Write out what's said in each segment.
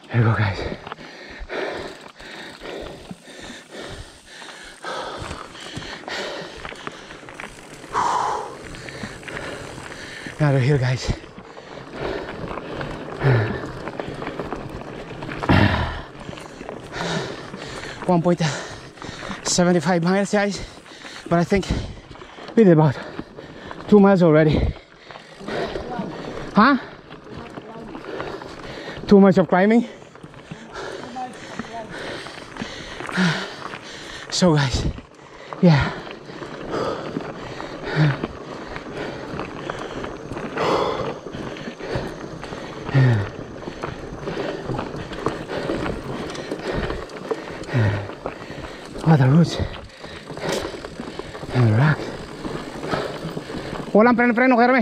Here we go, guys. Another hill, guys. One 1.75 miles, guys. But I think we did about 2 miles already. Huh? 2 miles of climbing. So, guys, yeah. Oh, the roots and the rock. Walang preno-preno, Kerme.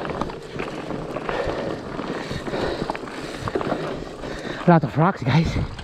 A lot of rocks, guys.